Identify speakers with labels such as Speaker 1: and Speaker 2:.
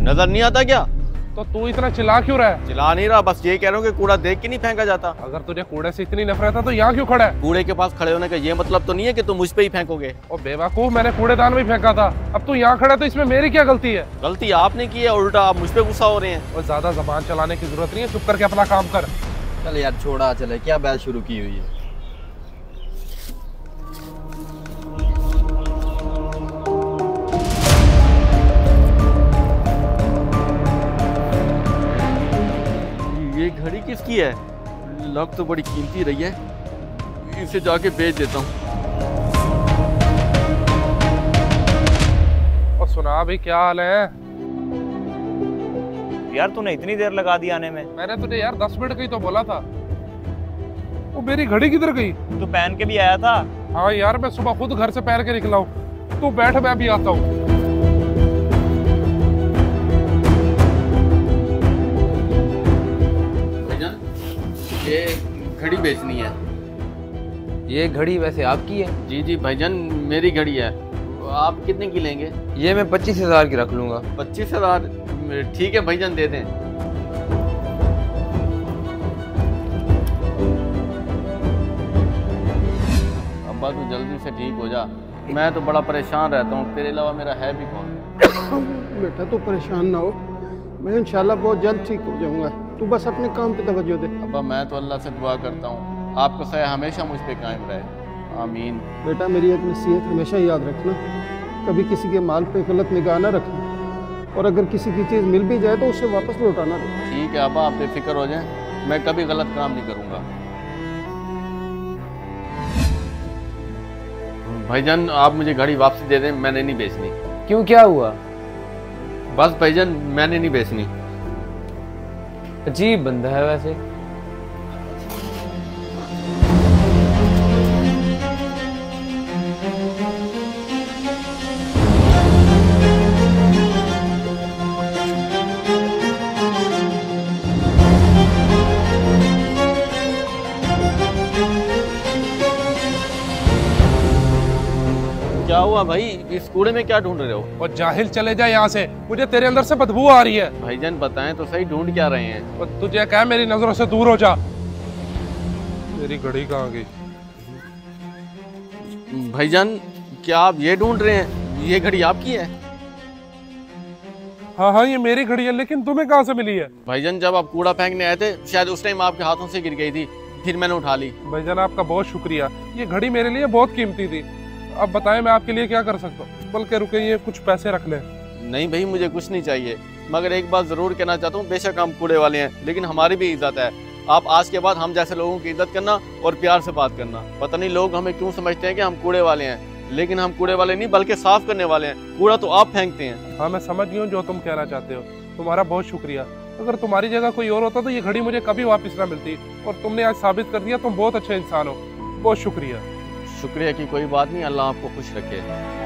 Speaker 1: नजर नहीं आता क्या?
Speaker 2: तो तू इतना चिल्ला क्यों रहा है?
Speaker 1: चिल्ला नहीं रहा, बस ये कह रहा हूँ कि कूड़ा देख के नहीं फेंका जाता।
Speaker 2: अगर तुझे कूड़े से इतनी नफरत है तो यहाँ क्यों खड़ा है?
Speaker 1: कूड़े के पास खड़े होने का ये मतलब तो नहीं है कि तुम मुझ पे ही फेंकोगे।
Speaker 2: और बेवकूफ, मैंने कूड़ेदान में फेंका था। अब तू यहाँ खड़ा है तो इसमें मेरी क्या गलती है?
Speaker 1: गलती आपने की है, उल्टा आप मुझ पे गुस्सा हो रहे हैं।
Speaker 2: और ज्यादा जबान चलाने की जरूरत नहीं है, चुप करके अपना काम कर।
Speaker 3: चल यार छोड़ा चले, क्या बैल शुरू की हुई है।
Speaker 1: ये घड़ी किसकी है? लग तो बड़ी कीमती रही है, इसे जाके बेच देता हूँ।
Speaker 2: और सुना भी, क्या हाल है?
Speaker 4: यार तूने इतनी देर लगा दी आने में।
Speaker 2: मैंने तुझे यार 10 मिनट का ही तो बोला था। वो मेरी घड़ी किधर गई?
Speaker 4: तू पहन के भी आया था।
Speaker 2: हाँ यार, मैं सुबह खुद घर से पहन के निकला हूँ। तू बैठ, मैं भी आता हूँ।
Speaker 1: ये घड़ी बेचनी है।
Speaker 3: ये घड़ी वैसे आपकी है?
Speaker 1: जी जी भाईजान, मेरी घड़ी है। आप कितने की लेंगे?
Speaker 3: ये मैं 25,000 की रख लूंगा।
Speaker 1: 25,000? ठीक है भाईजान, दे दें। अब्बा तू जल्दी से ठीक हो जा, मैं तो बड़ा परेशान रहता हूँ, तेरे अलावा मेरा है भी कौन?
Speaker 5: बेटा तू परेशान ना हो, मैं इंशाल्लाह बहुत जल्द ठीक हो जाऊंगा। तू बस अपने काम पे तवज्जो दे।
Speaker 1: अब्बा मैं तो अल्लाह से दुआ करता हूँ आपका सया हमेशा मुझ पे कायम रहे, आमीन।
Speaker 5: बेटा मेरी एक नसीहत हमेशा याद रखना, कभी किसी के माल पे गलत निगाह ना रखना, और अगर किसी की चीज़ मिल भी जाए तो उसे वापस लौटाना दे।
Speaker 1: ठीक है अब्बा, आप बेफिक्र हो जाएं, मैं कभी गलत काम नहीं करूँगा। भाईजान आप मुझे घड़ी वापसी दे दें, मैंने नहीं बेचनी।
Speaker 3: क्यों, क्या हुआ?
Speaker 1: बस भाईजान मैंने नहीं बेचनी।
Speaker 3: अजीब बंदा है वैसे।
Speaker 1: क्या हुआ भाई, इस कूड़े में क्या ढूंढ रहे हो?
Speaker 2: और जाहिल, चले जा यहाँ से, मुझे तेरे अंदर से बदबू आ रही है।
Speaker 1: भाईजान बताएं तो सही, ढूंढ क्या रहे हैं?
Speaker 2: और तुझे क्या, मेरी नजरों से दूर हो जा। मेरी घड़ी कहाँ गई?
Speaker 1: भाईजान क्या आप ये ढूंढ रहे हैं? ये घड़ी आपकी है?
Speaker 2: हाँ हाँ, ये मेरी घड़ी है, लेकिन तुम्हें कहाँ से मिली है?
Speaker 1: भाईजान जब आप कूड़ा फेंकने आए थे शायद उस टाइम आपके हाथों से गिर गई थी, फिर मैंने उठा ली।
Speaker 2: भाईजान आपका बहुत शुक्रिया, ये घड़ी मेरे लिए बहुत कीमती थी। अब बताएं मैं आपके लिए क्या कर सकता हूँ? बल्कि रुके, ये कुछ पैसे रख ले।
Speaker 1: नहीं भाई मुझे कुछ नहीं चाहिए, मगर एक बात जरूर कहना चाहता हूँ, बेशक हम कूड़े वाले हैं लेकिन हमारी भी इज्जत है। आप आज के बाद हम जैसे लोगों की इज्जत करना और प्यार से बात करना। पता नहीं लोग हमें क्यों समझते हैं कि हम कूड़े वाले हैं, लेकिन हम कूड़े वाले नहीं बल्कि साफ करने वाले हैं। कूड़ा तो आप फेंकते हैं।
Speaker 2: हाँ मैं समझ गई हूँ जो तुम कहना चाहते हो, तुम्हारा बहुत शुक्रिया। अगर तुम्हारी जगह कोई और होता तो ये घड़ी मुझे कभी वापस ना मिलती, और तुमने आज साबित कर दिया तुम बहुत अच्छे इंसान हो। बहुत शुक्रिया।
Speaker 1: शुक्रिया की कोई बात नहीं, अल्लाह आपको खुश रखे।